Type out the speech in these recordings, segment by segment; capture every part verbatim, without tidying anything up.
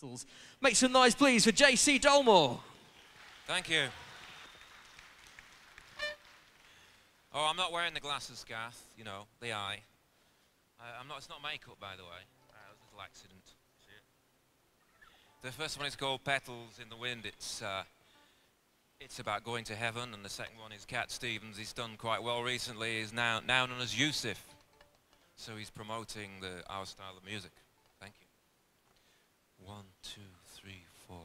Make some noise, please, for J C Dolmor. Thank you. Oh, I'm not wearing the glasses, Garth. You know, the eye. Uh, I'm not. It's not makeup, by the way. Uh, it was a little accident. See it? The first one is called Petals in the Wind. It's uh, it's about going to heaven, and the second one is Cat Stevens. He's done quite well recently. He's now now known as Yusuf, so he's promoting the our style of music. Thank you. One, two, three, four.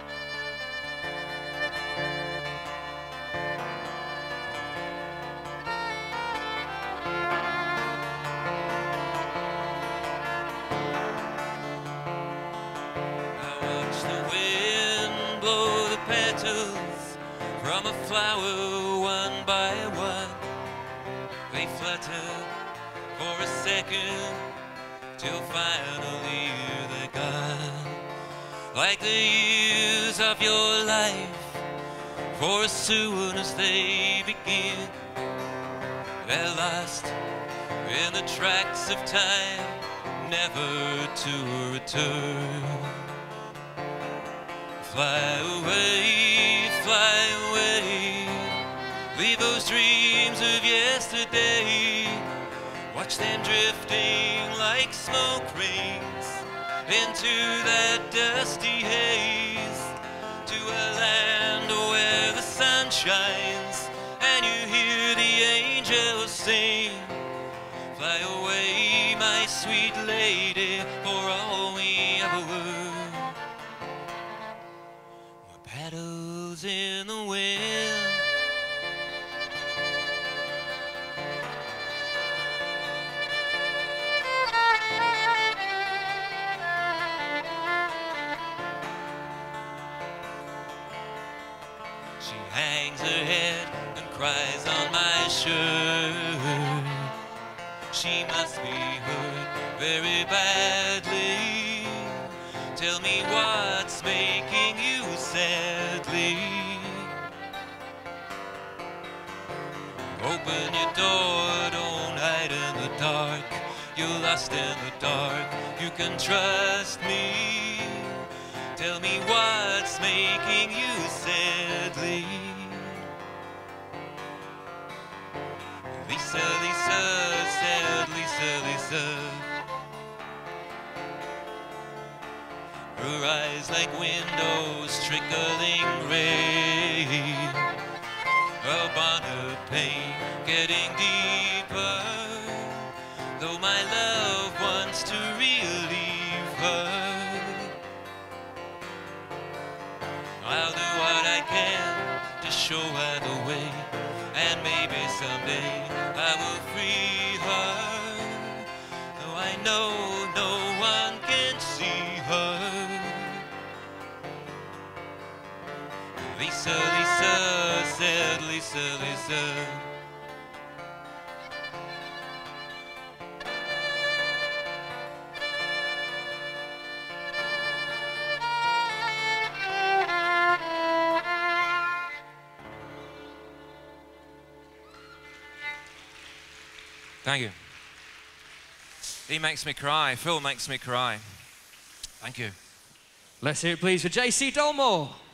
From a flower one by one, they flutter for a second till finally they're gone. Like the years of your life, for as soon as they begin, they're lost in the tracks of time, never to return. Fly away, fly away, leave those dreams of yesterday. Watch them drifting like smoke rings into that dusty haze, to a land where the sun shines and you hear the angels sing. Fly away, my sweet lady, for all we ever were. Petals in the wind. She hangs her head and cries on my shirt. She must be hurt very badly. Tell me what's making you sadly. Open your door, don't hide in the dark. You're lost in the dark, you can trust me. Tell me what's making you sadly. Lisa, Lisa, sad Lisa, Lisa. Her eyes like windows trickling rain, upon her pain getting deeper. Though my love wants to relieve her, I'll do what I can to show her the way, and maybe someday I will free her. Though I know no one can see her. Lisa, Lisa, said Lisa, Lisa. Thank you. He makes me cry. Phil makes me cry. Thank you. Let's hear it, please, for J C Dolmor.